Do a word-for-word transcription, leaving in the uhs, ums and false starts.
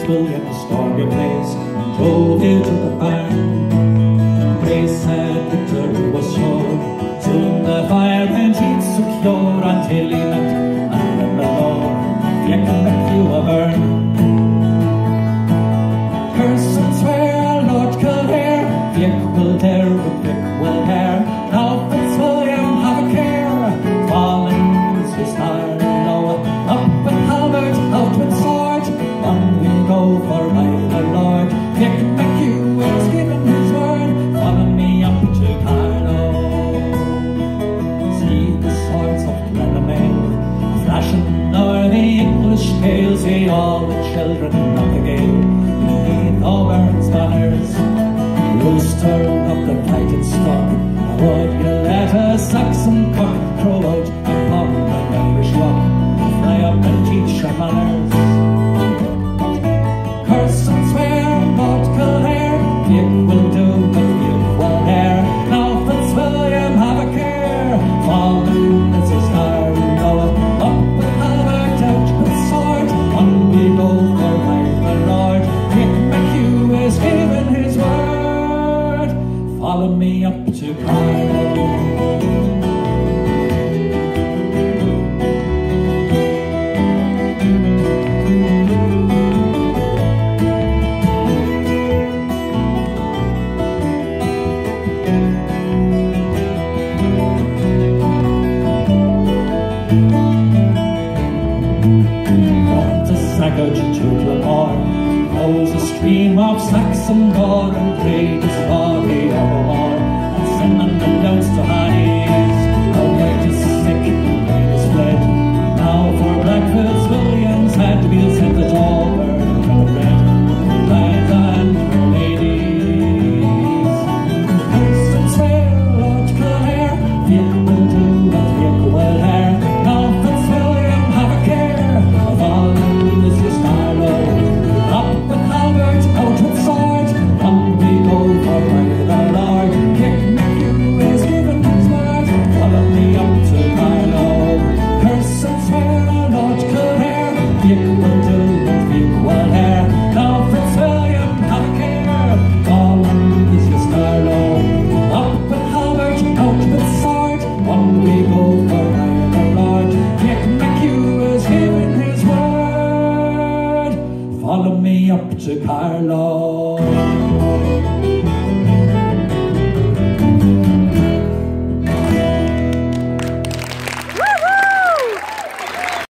William the stormy place and drove you to the barn. Grace said victory was sure, soon the fire and heat secure, until he met and the Lord, you can make you a burn. Curse and swear, Lord Kildare, Vic will dare, but Vic will care. Now Fitzwilliam have a care, falling is his fire low. Up with halberd, out with sword, on we go for my Lord. Vic McHugh has given his word, follow me up to Carlow. See the swords of Glenamail flashing o'er the English gale, see all the children of the gale beneath Auburn's banners, rooster of the fighting stock. Would you let a Saxon cock crow out upon an Irish rock, fly up and teach your manners? Curse and swear, Lord Kildare, Vic will do, but Vic will dare. Now Fitzwilliam have a care, fallen is his star lower. Up with halberd, out with sword, on we go for my Lord. Vic McHugh has given his word, follow me up to Carlow. To Glenmore flows a stream of Saxon gore, and great is body evermore, and sending the notes to Hades. Our right is sick, the rain is fled. Now for Black Fitzwilliam's head we'll send the tall bird and the red, lads and her ladies. Curse and swear, Lord Kildare, Vic will do what Vic will dare. Now Fitzwilliam have a care, of all this is Carlow. Up with halberd, out with sword, on we go for my Lord. Vic McHugh has given his word, follow me up to Carlow. Curse and swear, Lord Kildare, Vic will do what Vic will dare. Now Fitzwilliam have a care, all is his Carlow. Up with halberd, out with sword, on we go for my Lord. Vic McHugh has given his word, follow me up to Carlow.